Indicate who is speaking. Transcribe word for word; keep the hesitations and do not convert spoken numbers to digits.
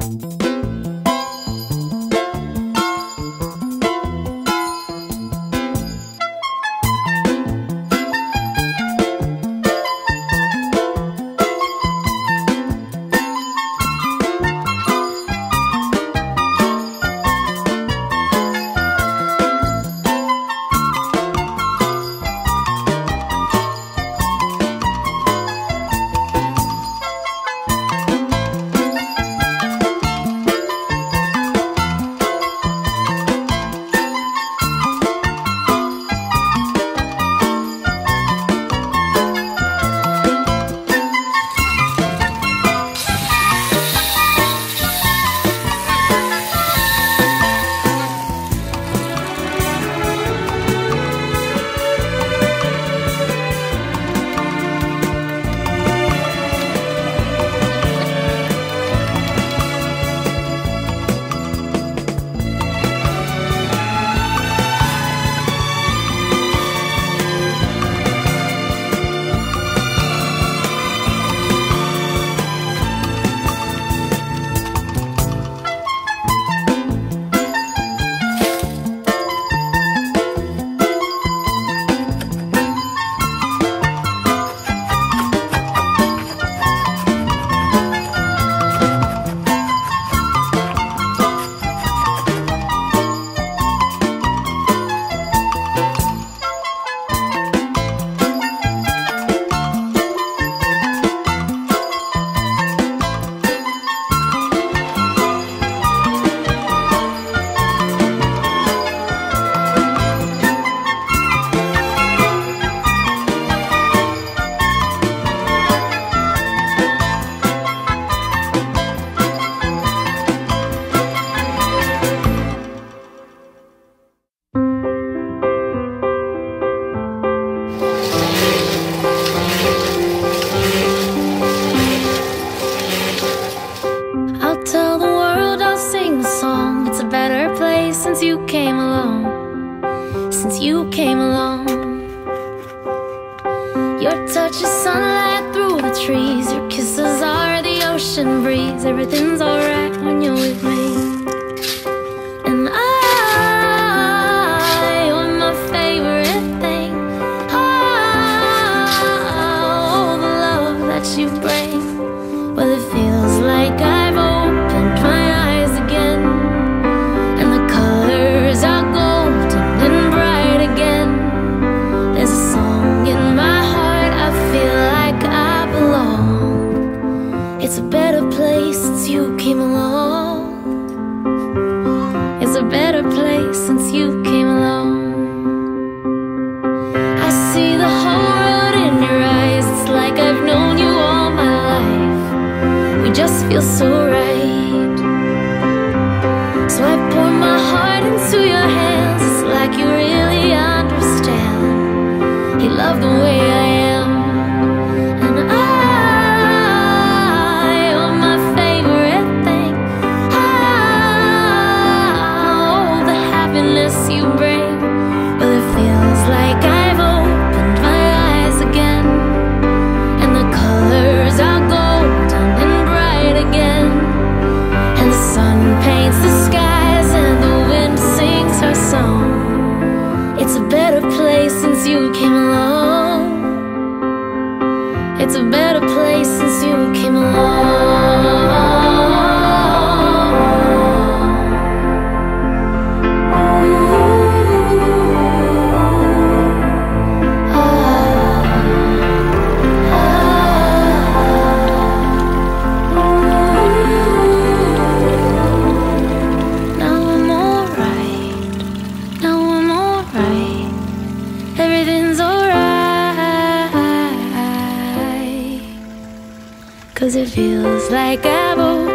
Speaker 1: since you came along, since you came along. Your touch is sunlight through the trees, your kisses are the ocean breeze. Everything's alright when you're with me. And I, you're my favorite thing. Oh, the love that you bring. Well, it feels like I've opened my eyes again, and the colors are golden and bright again. There's a song in my heart, I feel like I belong. It's a better place since you came along. It's a better place since you came along. I see the whole world in your eyes. It's like I've known you all my life. We just feel so right. So I pour my heart into your hands. It's like you really understand. You love the way I am. And I, you're my favorite thing. Oh, the happiness you bring. Well, it feels like I've opened my eyes again, and the colors are golden and bright again. And the sun paints the skies and the wind sings her song. It's a better place since you came along. It's a better place since you came along. Now I'm alright. Now I'm alright. Everything's alright. 'Cause it feels like I've